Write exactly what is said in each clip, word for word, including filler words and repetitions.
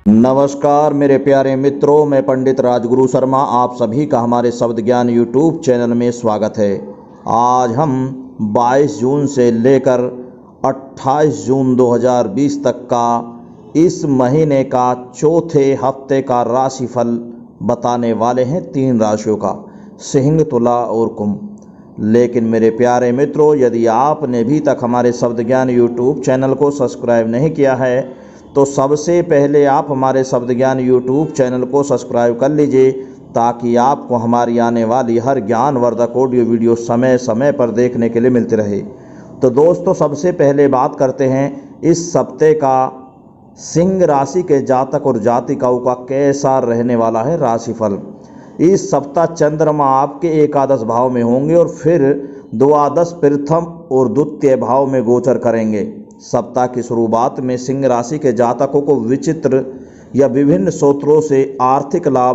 नमस्कार मेरे प्यारे मित्रों, मैं पंडित राजगुरु शर्मा आप सभी का हमारे शब्द ज्ञान यूट्यूब चैनल में स्वागत है। आज हम बाईस जून से लेकर अट्ठाईस जून दो हज़ार बीस तक का इस महीने का चौथे हफ्ते का राशिफल बताने वाले हैं। तीन राशियों का, सिंह, तुला और कुंभ। लेकिन मेरे प्यारे मित्रों, यदि आपने अभी तक हमारे शब्द ज्ञान यूट्यूब चैनल को सब्सक्राइब नहीं किया है तो सबसे पहले आप हमारे शब्द ज्ञान यूट्यूब चैनल को सब्सक्राइब कर लीजिए, ताकि आपको हमारी आने वाली हर ज्ञानवर्धक ऑडियो वीडियो समय समय पर देखने के लिए मिलती रहे। तो दोस्तों, सबसे पहले बात करते हैं इस सप्ताह का सिंह राशि के जातक और जातिकाओं का कैसा रहने वाला है राशिफल। इस सप्ताह चंद्रमा आपके एकादश भाव में होंगे और फिर द्वादश, प्रथम और द्वितीय भाव में गोचर करेंगे। सप्ताह की शुरुआत में सिंह राशि के जातकों को विचित्र या विभिन्न स्रोतों से आर्थिक लाभ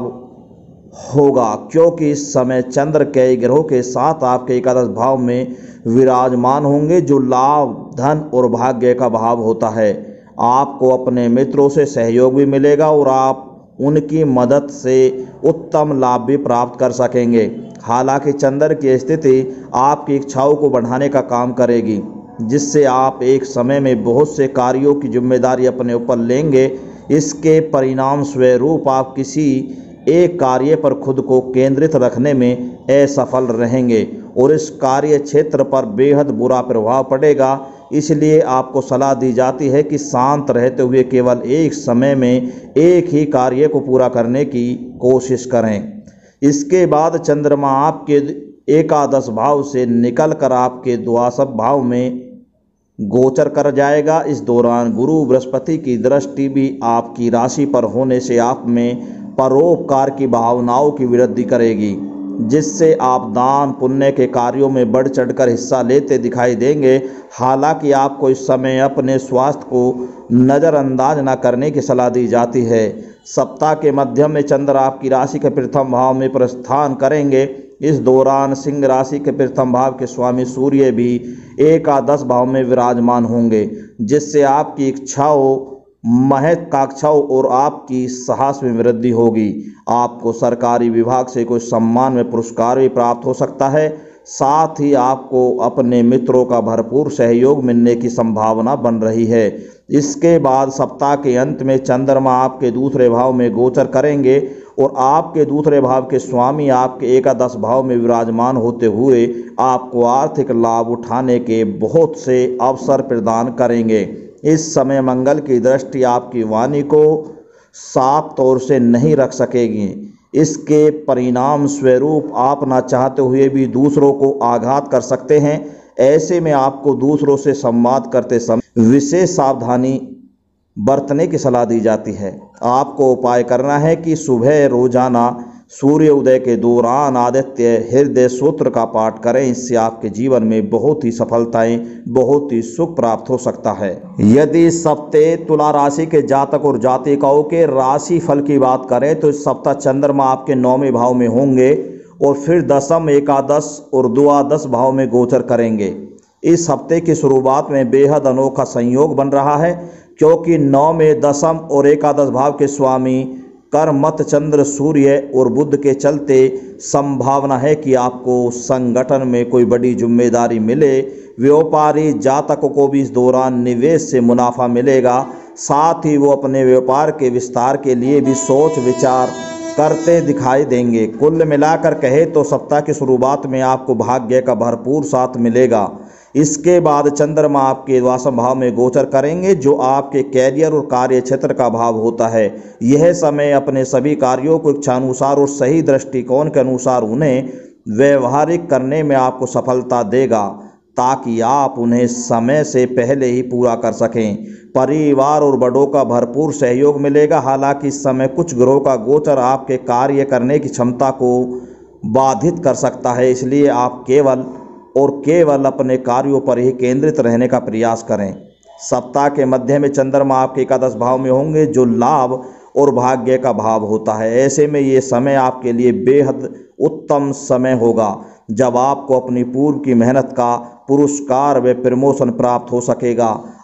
होगा, क्योंकि इस समय चंद्र कई ग्रहों के साथ आपके एकादश भाव में विराजमान होंगे, जो लाभ, धन और भाग्य का भाव होता है। आपको अपने मित्रों से सहयोग भी मिलेगा और आप उनकी मदद से उत्तम लाभ भी प्राप्त कर सकेंगे। हालांकि चंद्र की स्थिति आपकी इच्छाओं को बढ़ाने का काम करेगी, जिससे आप एक समय में बहुत से कार्यों की जिम्मेदारी अपने ऊपर लेंगे। इसके परिणाम स्वरूप आप किसी एक कार्य पर खुद को केंद्रित रखने में असफल रहेंगे और इस कार्य क्षेत्र पर बेहद बुरा प्रभाव पड़ेगा। इसलिए आपको सलाह दी जाती है कि शांत रहते हुए केवल एक समय में एक ही कार्य को पूरा करने की कोशिश करें। इसके बाद चंद्रमा आपके एकादश भाव से निकलकर आपके द्वादश भाव में गोचर कर जाएगा। इस दौरान गुरु बृहस्पति की दृष्टि भी आपकी राशि पर होने से आप में परोपकार की भावनाओं की वृद्धि करेगी, जिससे आप दान पुण्य के कार्यों में बढ़ चढ़कर हिस्सा लेते दिखाई देंगे। हालांकि आपको इस समय अपने स्वास्थ्य को नज़रअंदाज न करने की सलाह दी जाती है। सप्ताह के मध्य में चंद्र आपकी राशि के प्रथम भाव में प्रस्थान करेंगे। इस दौरान सिंह राशि के प्रथम भाव के स्वामी सूर्य भी एकादश भाव में विराजमान होंगे, जिससे आपकी इच्छाओं, महत्वाकांक्षाओं और आपकी साहस में वृद्धि होगी। आपको सरकारी विभाग से कुछ सम्मान में पुरस्कार भी प्राप्त हो सकता है। साथ ही आपको अपने मित्रों का भरपूर सहयोग मिलने की संभावना बन रही है। इसके बाद सप्ताह के अंत में चंद्रमा आपके दूसरे भाव में गोचर करेंगे और आपके दूसरे भाव के स्वामी आपके एकादश भाव में विराजमान होते हुए आपको आर्थिक लाभ उठाने के बहुत से अवसर प्रदान करेंगे। इस समय मंगल की दृष्टि आपकी वाणी को साफ तौर से नहीं रख सकेगी। इसके परिणाम स्वरूप आप ना चाहते हुए भी दूसरों को आघात कर सकते हैं। ऐसे में आपको दूसरों से संवाद करते समय विशेष सावधानी बरतने की सलाह दी जाती है। आपको उपाय करना है कि सुबह रोजाना सूर्य उदय के दौरान आदित्य हृदय सूत्र का पाठ करें। इससे आपके जीवन में बहुत ही सफलताएं, बहुत ही सुख प्राप्त हो सकता है। यदि इस सप्ताह तुला राशि के जातक और जातिकाओं के राशि फल की बात करें तो इस सप्ताह चंद्रमा आपके नौवें भाव में होंगे और फिर दसम, एकादश और द्वादश भाव में गोचर करेंगे। इस हफ्ते की शुरुआत में बेहद अनोखा संयोग बन रहा है, क्योंकि नौ में दसम और एकादश भाव के स्वामी कर्मत चंद्र, सूर्य और बुध के चलते संभावना है कि आपको संगठन में कोई बड़ी जिम्मेदारी मिले। व्यापारी जातकों को भी इस दौरान निवेश से मुनाफा मिलेगा। साथ ही वो अपने व्यापार के विस्तार के लिए भी सोच विचार करते दिखाई देंगे। कुल मिलाकर कहे तो सप्ताह की शुरुआत में आपको भाग्य का भरपूर साथ मिलेगा। इसके बाद चंद्रमा आपके द्वादश भाव में गोचर करेंगे, जो आपके कैरियर और कार्य क्षेत्र का भाव होता है। यह समय अपने सभी कार्यों को इच्छानुसार और सही दृष्टिकोण के अनुसार उन्हें व्यवहारिक करने में आपको सफलता देगा, ताकि आप उन्हें समय से पहले ही पूरा कर सकें। परिवार और बड़ों का भरपूर सहयोग मिलेगा। हालांकि इस समय कुछ ग्रहों का गोचर आपके कार्य करने की क्षमता को बाधित कर सकता है, इसलिए आप केवल और केवल अपने कार्यों पर ही केंद्रित रहने का प्रयास करें। सप्ताह के मध्य में चंद्रमा आपके एकादश भाव में होंगे, जो लाभ और भाग्य का भाव होता है। ऐसे में ये समय आपके लिए बेहद उत्तम समय होगा, जब आपको अपनी पूर्व की मेहनत का पुरस्कार व प्रमोशन प्राप्त हो सकेगा।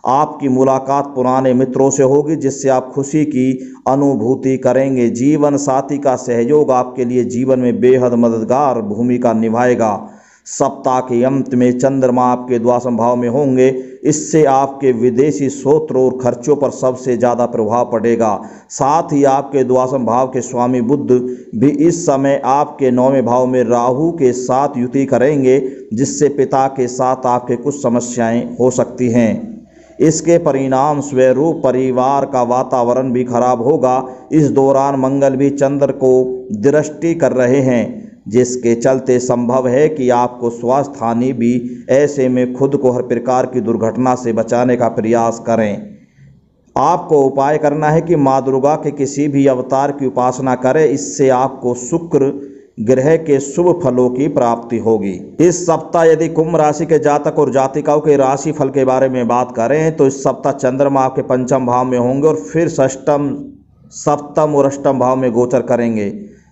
आपकी मुलाकात पुराने मित्रों से होगी जिससे आप खुशी की अनुभूति करेंगे। जीवन साथी का सहयोग आपके लिए जीवन में बेहद मददगार भूमिका निभाएगा। सप्ताह के अंत में चंद्रमा आपके द्वादश भाव में होंगे, इससे आपके विदेशी स्रोतों और खर्चों पर सबसे ज़्यादा प्रभाव पड़ेगा। साथ ही आपके द्वादश भाव के स्वामी बुध भी इस समय आपके नौवें भाव में राहु के साथ युति करेंगे, जिससे पिता के साथ आपके कुछ समस्याएं हो सकती हैं। इसके परिणाम स्वरूप परिवार का वातावरण भी खराब होगा। इस दौरान मंगल भी चंद्र को दृष्टि कर रहे हैं, जिसके चलते संभव है कि आपको स्वास्थ्य हानि भी। ऐसे में खुद को हर प्रकार की दुर्घटना से बचाने का प्रयास करें। आपको उपाय करना है कि माँ दुर्गा के किसी भी अवतार की उपासना करें, इससे आपको शुक्र ग्रह के शुभ फलों की प्राप्ति होगी। इस सप्ताह यदि कुंभ राशि के जातक और जातिकाओं के राशि फल के बारे में बात करें तो इस सप्ताह चंद्रमा आपके पंचम भाव में होंगे और फिर षष्टम सप्तम और अष्टम भाव में गोचर करेंगे।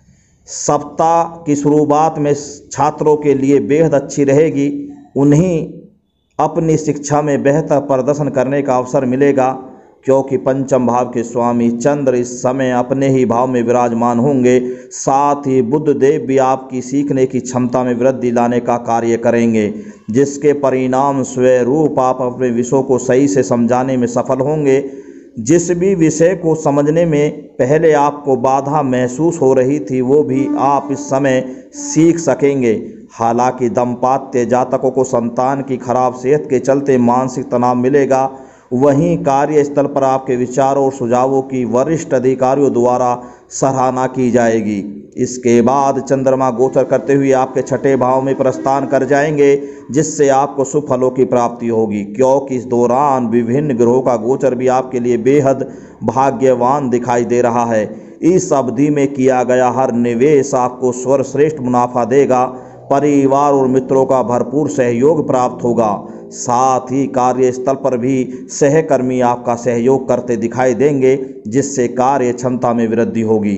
सप्ताह की शुरुआत में छात्रों के लिए बेहद अच्छी रहेगी। उन्हें अपनी शिक्षा में बेहतर प्रदर्शन करने का अवसर मिलेगा, क्योंकि पंचम भाव के स्वामी चंद्र इस समय अपने ही भाव में विराजमान होंगे। साथ ही बुध देव भी आपकी सीखने की क्षमता में वृद्धि लाने का कार्य करेंगे, जिसके परिणाम स्वरूप आप अपने विषयों को सही से समझाने में सफल होंगे। जिस भी विषय को समझने में पहले आपको बाधा महसूस हो रही थी, वो भी आप इस समय सीख सकेंगे। हालांकि दंपत्य जातकों को संतान की खराब सेहत के चलते मानसिक तनाव मिलेगा। वहीं कार्यस्थल पर आपके विचारों और सुझावों की वरिष्ठ अधिकारियों द्वारा सराहना की जाएगी। इसके बाद चंद्रमा गोचर करते हुए आपके छठे भाव में प्रस्थान कर जाएंगे, जिससे आपको शुभ फलों की प्राप्ति होगी, क्योंकि इस दौरान विभिन्न ग्रहों का गोचर भी आपके लिए बेहद भाग्यवान दिखाई दे रहा है। इस अवधि में किया गया हर निवेश आपको सर्वश्रेष्ठ मुनाफा देगा। परिवार और मित्रों का भरपूर सहयोग प्राप्त होगा। साथ ही कार्यस्थल पर भी सहकर्मी आपका सहयोग करते दिखाई देंगे, जिससे कार्य क्षमता में वृद्धि होगी।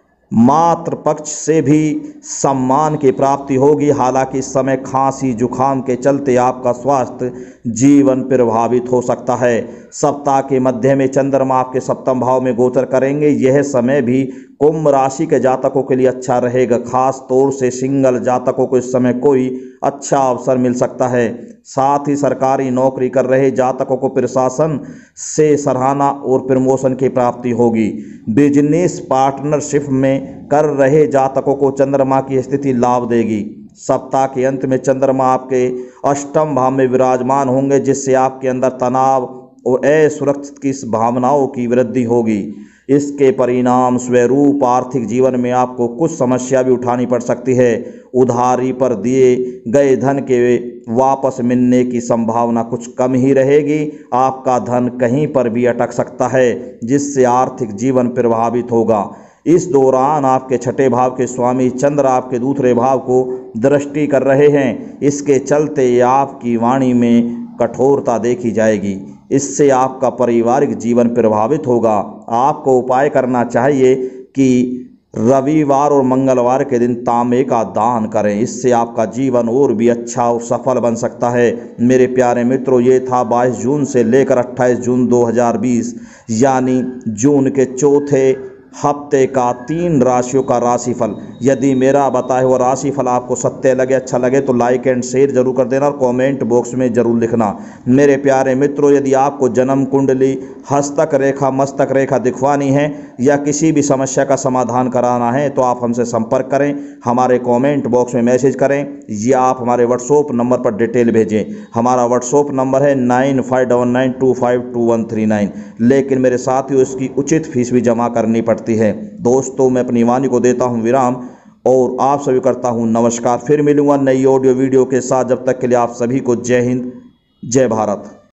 मातृ पक्ष से भी सम्मान की प्राप्ति होगी। हालांकि इस समय खांसी जुखाम के चलते आपका स्वास्थ्य जीवन प्रभावित हो सकता है। सप्ताह के मध्य में चंद्रमा आपके सप्तम भाव में गोचर करेंगे। यह समय भी कुंभ राशि के जातकों के लिए अच्छा रहेगा। खास तौर से सिंगल जातकों को इस समय कोई अच्छा अवसर मिल सकता है। साथ ही सरकारी नौकरी कर रहे जातकों को प्रशासन से सराहना और प्रमोशन की प्राप्ति होगी। बिजनेस पार्टनरशिप में कर रहे जातकों को चंद्रमा की स्थिति लाभ देगी। सप्ताह के अंत में चंद्रमा आपके अष्टम भाव में विराजमान होंगे, जिससे आपके अंदर तनाव और असुरक्षित की भावनाओं की वृद्धि होगी। इसके परिणाम स्वरूप आर्थिक जीवन में आपको कुछ समस्या भी उठानी पड़ सकती है। उधारी पर दिए गए धन के वापस मिलने की संभावना कुछ कम ही रहेगी। आपका धन कहीं पर भी अटक सकता है, जिससे आर्थिक जीवन प्रभावित होगा। इस दौरान आपके छठे भाव के स्वामी चंद्र आपके दूसरे भाव को दृष्टि कर रहे हैं। इसके चलते आपकी वाणी में कठोरता देखी जाएगी। इससे आपका पारिवारिक जीवन प्रभावित होगा। आपको उपाय करना चाहिए कि रविवार और मंगलवार के दिन तांबे का दान करें, इससे आपका जीवन और भी अच्छा और सफल बन सकता है। मेरे प्यारे मित्रों, ये था बाईस जून से लेकर अट्ठाईस जून दो हज़ार बीस यानी जून के चौथे हफ्ते का तीन राशियों का राशिफल। यदि मेरा बताया हुआ राशिफल आपको सत्य लगे, अच्छा लगे तो लाइक एंड शेयर जरूर कर देना और कमेंट बॉक्स में जरूर लिखना। मेरे प्यारे मित्रों, यदि आपको जन्म कुंडली, हस्तक रेखा, मस्तक रेखा दिखवानी है या किसी भी समस्या का समाधान कराना है तो आप हमसे संपर्क करें, हमारे कमेंट बॉक्स में मैसेज करें या आप हमारे व्हाट्सएप नंबर पर डिटेल भेजें। हमारा व्हाट्सएप नंबर है nine five double nine two five two one three nine. लेकिन मेरे साथियों, इसकी उचित फीस भी जमा करनी पड़ती है। दोस्तों, मैं अपनी वाणी को देता हूं विराम और आप सभी करता हूं नमस्कार। फिर मिलूंगा नई ऑडियो वीडियो के साथ। जब तक के लिए आप सभी को जय हिंद, जय भारत।